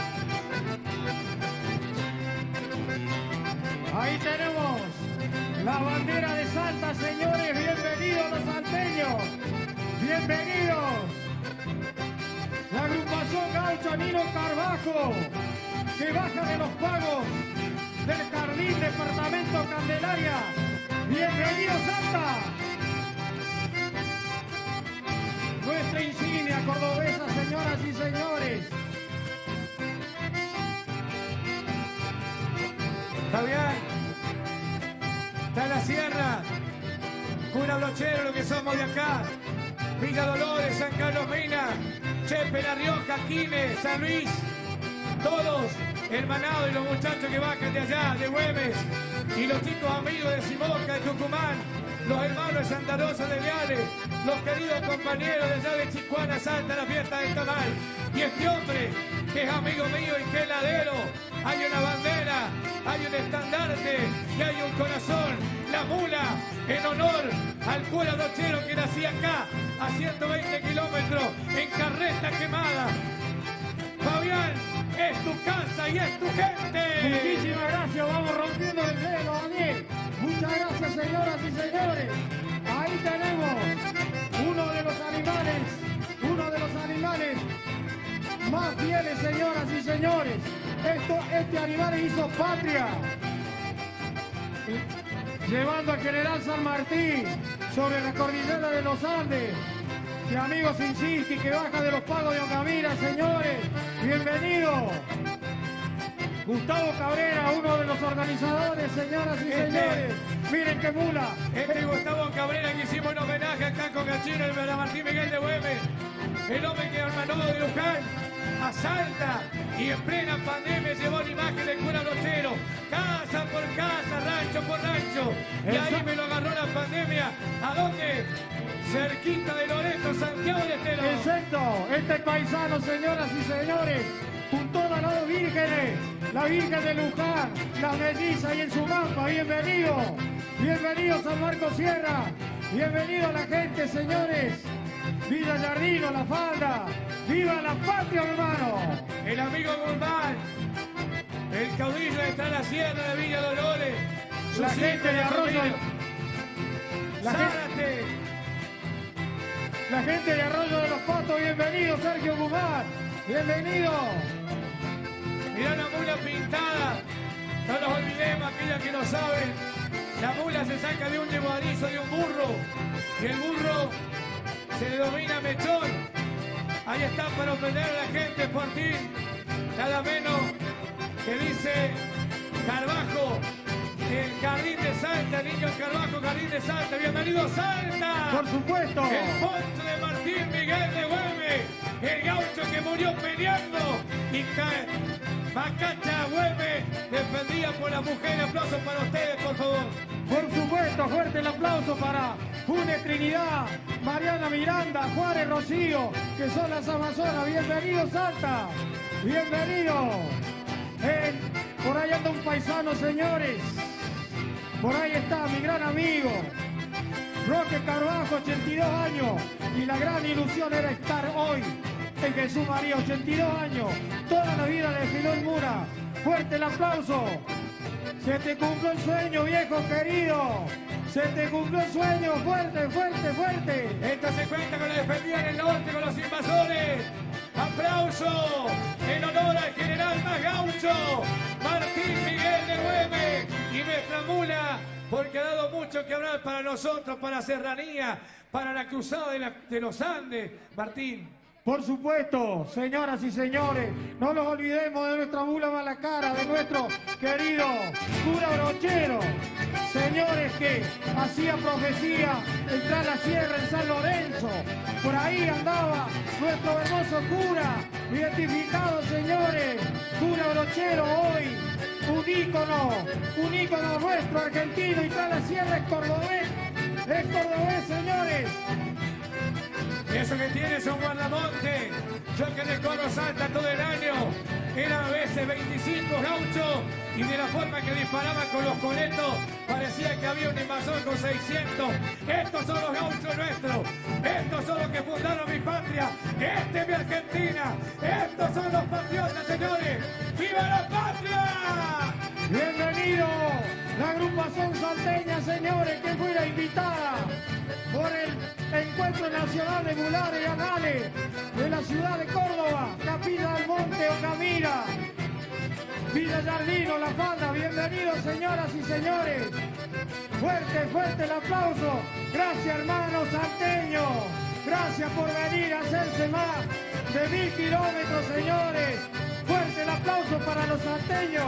Ahí tenemos la bandera de Salta, señores. Bienvenidos los salteños. Bienvenidos. La agrupación gaucha Nino Carbajo, que baja de los pagos del Carlín, departamento Candelaria. Bienvenidos, Salta. Nuestra insignia cordobesa, señoras y señores. Fabián, está en la sierra, Cura Brochero, lo que somos de acá, Villa Dolores, San Carlos Mina, Chepe, La Rioja, Quines, San Luis, todos hermanados y los muchachos que bajan de allá, de Güemes, y los chicos amigos de Simoca, de Tucumán, los hermanos de Santa Rosa de Leales, los queridos compañeros de allá de Chicuana, Salta, la fiesta del tamal, y este hombre que es amigo mío y que es ladero. Hay una bandera, hay un estandarte y hay un corazón, la mula, en honor al cura brochero que nació acá a 120 kilómetros en carreta quemada. Fabián, es tu casa y es tu gente. Muchísimas gracias, vamos rompiendo el dedo, Daniel. Muchas gracias, señoras y señores. Ahí tenemos uno de los animales más fieles, señoras y señores. Este animal hizo patria, llevando al general San Martín sobre la cordillera de los Andes. Mi amigo Sinchiski, que baja de los pagos de Ocamira, señores. Bienvenido. Gustavo Cabrera, uno de los organizadores, señoras y señores. Miren qué mula. Gustavo Cabrera, que hicimos un homenaje acá con Gachino, el Martín Miguel de Güemes, el hombre que hermanó de Luján a Salta y en plena pandemia llevó la imagen del cura brochero, casa por casa, rancho por rancho. Y ahí me lo agarró la pandemia. ¿A dónde? Cerquita de Loreto, Santiago del Estero. Exacto, este paisano, señoras y señores, juntó a las dos vírgenes, la Virgen de Luján, la Melliza y en su mapa. Bienvenido, bienvenido San Marcos Sierra, bienvenido a la gente, señores. Villa Jardino, La Falda, viva la patria, hermano. El amigo Guzmán, el caudillo está en la sierra de Villa Dolores. La gente de Arroyo, la gente de Arroyo de los Patos, bienvenido Sergio Guzmán, bienvenido. Mirá la mula pintada, no nos olvidemos, aquellos que no saben, la mula se saca de un llevadizo de un burro, y el burro se le domina mechón. Ahí está para ofender a la gente, Fortín, nada menos que dice Carbajo, el Jardín de Salta, el niño Carbajo, Jardín de Salta. Bienvenido Salta. Por supuesto. El poncho de Martín Miguel de Güemes, el gaucho que murió peleando y cae. Macacha Güemes, defendida por la mujer. Aplausos para ustedes, por favor. Por supuesto, fuerte el aplauso para Funes Trinidad, Mariana Miranda, Juárez Rocío, que son las Amazonas. Bienvenido Salta, bienvenido. Por ahí anda un paisano, señores. Por ahí está mi gran amigo, Roque Carbajo, 82 años. Y la gran ilusión era estar hoy en Jesús María, 82 años. Toda la vida desfiló en Mura. Fuerte el aplauso. Se te cumplió el sueño, viejo querido. Se te cumplió el sueño. Fuerte, fuerte, fuerte. Esto se cuenta con la defendida en el norte con los invasores. Aplauso en honor al general más gaucho, Martín Miguel de Güemes, y nuestra mula, porque ha dado mucho que hablar para nosotros, para Serranía, para la cruzada de los Andes. Martín. Por supuesto, señoras y señores, no nos olvidemos de nuestra mula Malacara, de nuestro querido cura brochero. Señores, que hacía profecía entrar a la sierra en San Lorenzo. Por ahí andaba nuestro hermoso cura, identificado, señores. Cura brochero hoy, un ícono nuestro argentino, y está la sierra, es cordobés, señores. Y eso que tiene son guardamonte. Yo que recorro Salta todo el año, eran a veces 25 gauchos, y de la forma que disparaban con los coletos parecía que había un invasor con 600. Estos son los gauchos nuestros, estos son los que fundaron mi patria, esta es mi Argentina, estos son los patriotas, señores. ¡Viva la patria! Bienvenido, La agrupación salteña, señores, que fue la invitada por el Encuentro Nacional de Mulares y Anales de la ciudad de Córdoba, Capilla del Monte, Ocamira, Villa Jardino, La Falda. Bienvenidos, señoras y señores. Fuerte, fuerte el aplauso. Gracias, hermanos salteños. Gracias por venir a hacerse más de 1000 kilómetros, señores. Fuerte el aplauso para los salteños.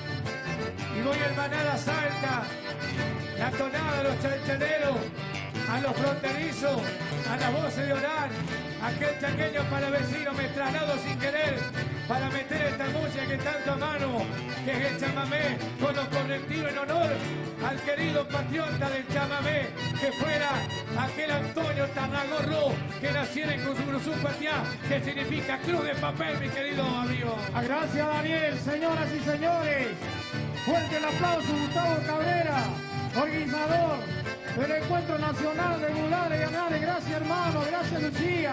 Y voy a hermanar a Salta, la tonada de los chanchaneros, a los fronterizos, a las voces de Orán, aquel chaqueño para vecino me traslado sin querer, para meter esta música que tanto amamos, que es el chamamé, con los correctivos en honor al querido patriota del chamamé, que fuera aquel Antonio Tarragorro, que naciera en Cusumbruzú Patiá, que significa cruz de papel, mi querido amigo. Gracias, Daniel. Señoras y señores, fuerte el aplauso, Gustavo Cabrera, organizador del Encuentro Nacional de Mulares y Anales. Gracias, hermano. Gracias, Lucía.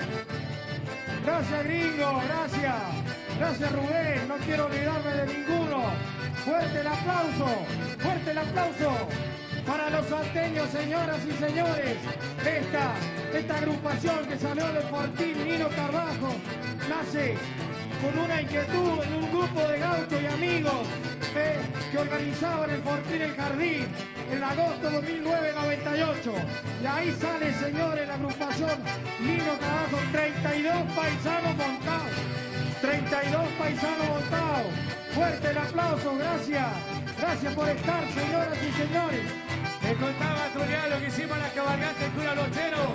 Gracias, Gringo. Gracias. Gracias, Rubén. No quiero olvidarme de ninguno. Fuerte el aplauso. Fuerte el aplauso para los salteños, señoras y señores. Esta agrupación que salió de Fortín, Nino Carbajo, nace con una inquietud en un grupo de gauchos y amigos que organizaban el Fortín El Jardín en agosto de 1998. Y ahí sale, señores, la agrupación Nino Carbajo, 32 paisanos montados. 32 paisanos montados. Fuerte el aplauso, gracias. Gracias por estar, señoras y señores. Me contaba Tulián lo que hicimos en la cabalgata en Cura Lochero.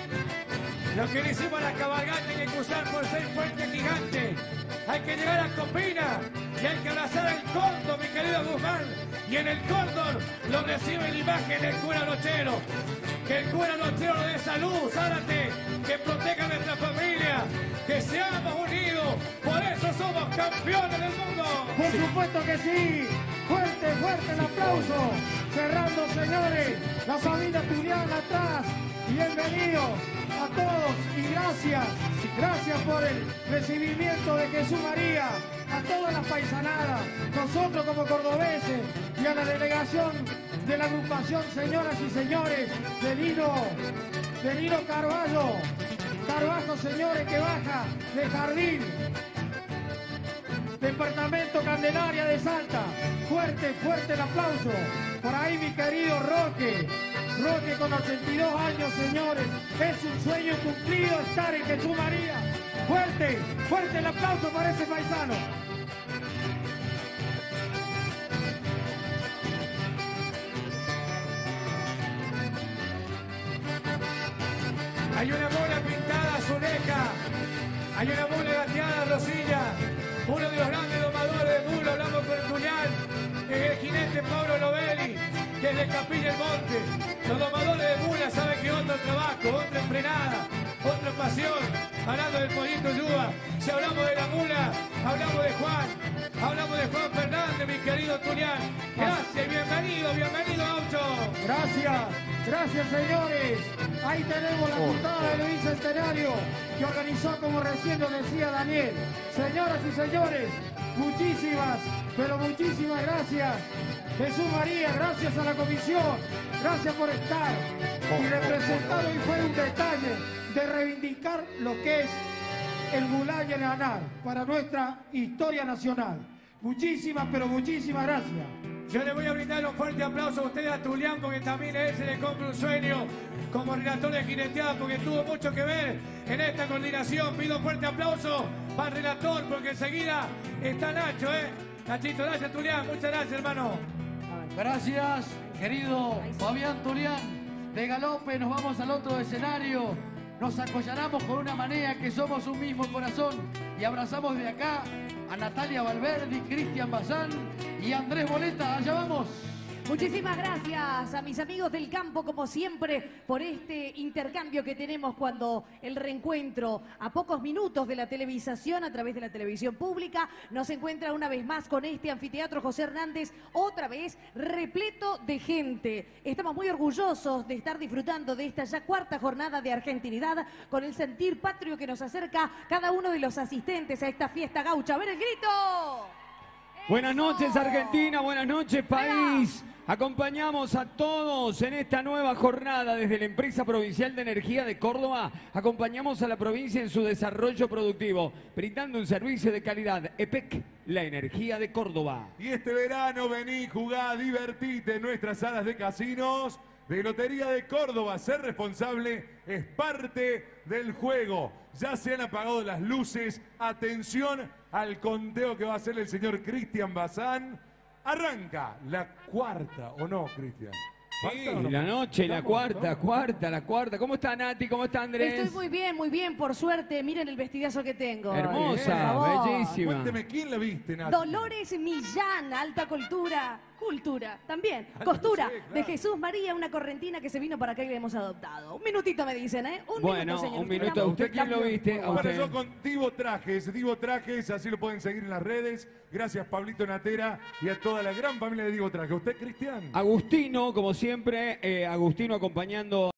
Lo que le hicimos a la cabalgata hay que cruzar por 6 puentes gigantes. Hay que llegar a Copina y hay que abrazar al cóndor, mi querido Guzmán. Y en el cóndor lo recibe la imagen del cura Lochero. Que el cura Lochero nos dé salud, Zárate, que proteja a nuestra familia, que seamos unidos. Por eso somos campeones del mundo. Por supuesto que sí. Fuerte, fuerte el aplauso. Cerrando, señores, la familia Tulián atrás. Bienvenidos a todos y gracias. Gracias por el recibimiento de Jesús María, a todas las paisanadas, nosotros como cordobeses y a la delegación de la agrupación, señoras y señores, de Nino Carvalho, señores, que baja de Jardín, departamento Candelaria de Salta. Fuerte, fuerte el aplauso. Por ahí mi querido Roque con 82 años, señores. Es un sueño cumplido estar en Jesús María. Fuerte, fuerte el aplauso para ese paisano. Hay una mula pintada azuleja, hay una mula gateada rosilla, uno de los grandes domadores de mula, hablamos con el Tulián, es el jinete Pablo Novelli, que es de Capilla del Monte. Los domadores de mula saben que otro trabajo, otra frenada, otra pasión. Hablando del pollito Yuba, si hablamos de la mula, hablamos de Juan Fernández, mi querido Tulián. Gracias y bienvenido, Gaucho. Gracias, señores. Ahí tenemos la puntada del Bicentenario que organizó, como recién lo decía Daniel. Señoras y señores, muchísimas, pero muchísimas gracias. Jesús María, gracias a la comisión, gracias por estar y representar. Hoy fue un detalle de reivindicar lo que es el Mulá y el Anar para nuestra historia nacional. Muchísimas, pero muchísimas gracias. Yo le voy a brindar un fuerte aplauso a usted, a Tulián, porque también a él se le compra un sueño como relator de jineteada, porque tuvo mucho que ver en esta coordinación. Pido un fuerte aplauso para el relator, porque enseguida está Nacho, Nachito, gracias, Tulián, muchas gracias, hermano. Gracias, querido Fabián Tulián. De galope nos vamos al otro escenario. Nos acollaramos con una manera que somos un mismo corazón y abrazamos de acá a Natalia Valverde, Cristian Bazán y Andrés Boleta. Allá vamos. Muchísimas gracias a mis amigos del campo, como siempre, por este intercambio que tenemos cuando el reencuentro, a pocos minutos de la televisación, a través de la televisión pública, nos encuentra una vez más con este anfiteatro José Hernández, otra vez repleto de gente. Estamos muy orgullosos de estar disfrutando de esta ya cuarta jornada de argentinidad, con el sentir patrio que nos acerca cada uno de los asistentes a esta fiesta gaucha. ¡A ver el grito! Buenas noches, Argentina, buenas noches, país. Acompañamos a todos en esta nueva jornada desde la Empresa Provincial de Energía de Córdoba. Acompañamos a la provincia en su desarrollo productivo, brindando un servicio de calidad. EPEC, la energía de Córdoba. Y este verano vení, jugá, divertite en nuestras salas de casinos de Lotería de Córdoba. Ser responsable es parte del juego. Ya se han apagado las luces. Atención al conteo que va a hacer el señor Cristian Bazán. Arranca la cuarta, ¿o no, Cristian? Sí, la noche, la cuarta. ¿Cómo está Nati? ¿Cómo está Andrés? Estoy muy bien, por suerte. Miren el vestidazo que tengo. Hermosa, bellísima. Cuénteme, ¿quién la viste, Nati? Dolores Millán, alta cultura también. Costura, de Jesús María, una correntina que se vino para acá y la hemos adoptado. Un minutito me dicen, ¿eh? Un minuto. ¿Usted quién lo viste? Bueno, yo con Divo Trajes, así lo pueden seguir en las redes. Gracias, Pablito Natera, y a toda la gran familia de Divo Trajes. ¿Usted, Cristian? Agustino, como siempre, Agustino acompañando